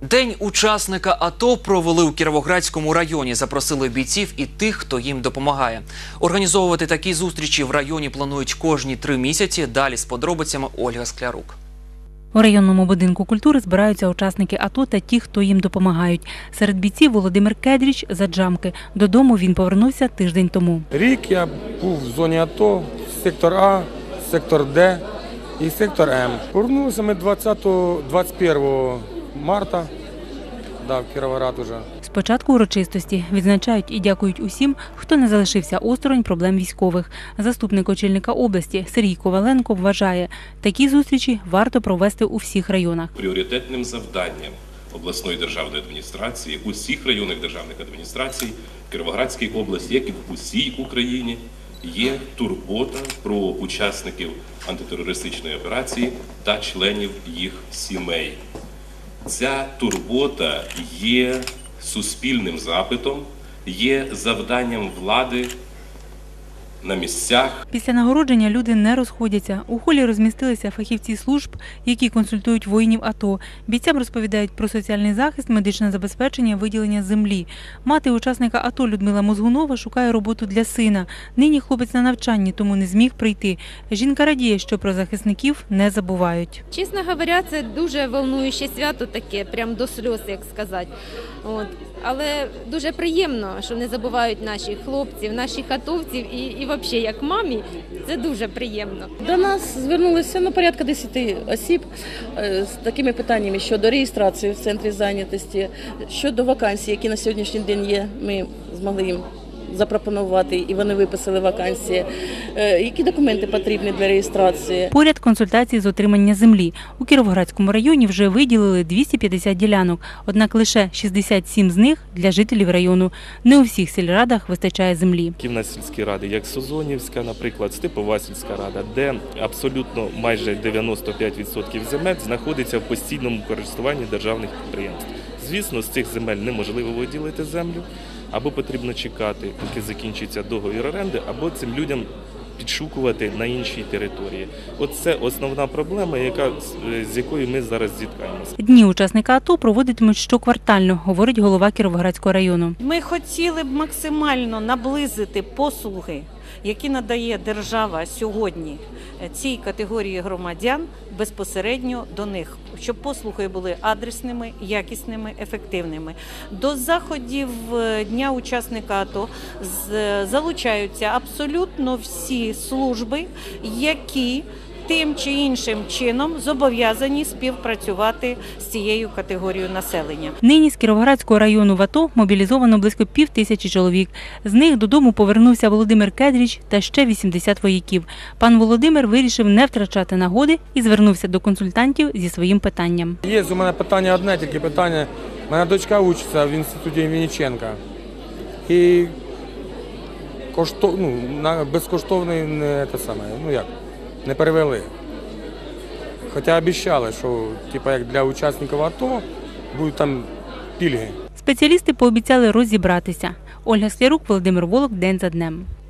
День учасника АТО провели у Кіровоградському районі. Запросили бійців і тих, хто їм допомагає. Організовувати такі зустрічі в районі планують кожні 3 місяці. Далі з подробицями Ольга Склярук. У районному будинку культури збираються учасники АТО та ті, хто їм допомагають. Серед бійців Володимир Кедріч з Аджамки. Додому він повернувся тиждень тому. Рік я був в зоні АТО, сектор А, сектор Д і сектор М. Повернулися ми 21 марта в Кіровоград уже. Спочатку урочистості відзначають і дякують усім, хто не залишився осторонь проблем військових. Заступник очільника області Сергій Коваленко вважає, такі зустрічі варто провести у всіх районах. Пріоритетним завданням обласної державної адміністрації, усіх районних державних адміністрацій в Кіровоградській області, як і в усій Україні, є турбота про учасників антитерористичної операції та членів їх сімей. Ця турбота є суспільним запитом, є завданням влади на місцях. Після нагородження люди не розходяться. У холі розмістилися фахівці служб, які консультують воїнів АТО. Бійцям розповідають про соціальний захист, медичне забезпечення, виділення землі. Мати учасника АТО Людмила Мозгунова шукає роботу для сина. Нині хлопець на навчанні, тому не зміг прийти. Жінка радіє, що про захисників не забувають. Чесно говоря, це дуже волнуюче свято таке, прям до сльоз, як сказати. Але дуже приємно, що не забувають наших хлопців, наших атовців і взагалі, як мамі, це дуже приємно. До нас звернулося порядка 10 осіб з такими питаннями щодо реєстрації в центрі зайнятості, щодо вакансій, які на сьогоднішній день є, ми змогли їм запропонувати, і вони виписали вакансії. Які документи потрібні для реєстрації? Поряд консультації з отримання землі. У Кіровоградському районі вже виділили 250 ділянок, однак лише 67 з них для жителів району. Не у всіх сільрадах вистачає землі. У нас сільські ради, як Созонівська, наприклад, Степова сільська рада, де абсолютно майже 95% земель знаходиться в постійному користуванні державних підприємств. Звісно, з цих земель неможливо виділити землю, або потрібно чекати, поки закінчиться договір оренди, або цим людям підшукувати на іншій території. Оце основна проблема, з якою ми зараз зіткаємося. Дні учасника АТО проводитимуть щоквартально, говорить голова Кіровоградського району. Ми хотіли б максимально наблизити послуги, які надає держава сьогодні цій категорії громадян безпосередньо до них, щоб послуги були адресними, якісними, ефективними. До заходів Дня учасника АТО залучаються абсолютно всі служби, які тим чи іншим чином зобов'язані співпрацювати з цією категорією населення. Нині з Кіровоградського району в АТО мобілізовано близько 5000 чоловік. З них додому повернувся Володимир Кедріч та ще 80 вояків. Пан Володимир вирішив не втрачати нагоди і звернувся до консультантів зі своїм питанням. Є у мене питання одне, тільки питання. Моя дочка вчиться в інституті Вінниченка. І безкоштовний не перевели. Хоча обіцяли, що як для учасників АТО будуть там пільги. Спеціалісти пообіцяли розібратися. Ольга Склярук, Володимир Волок, день за днем.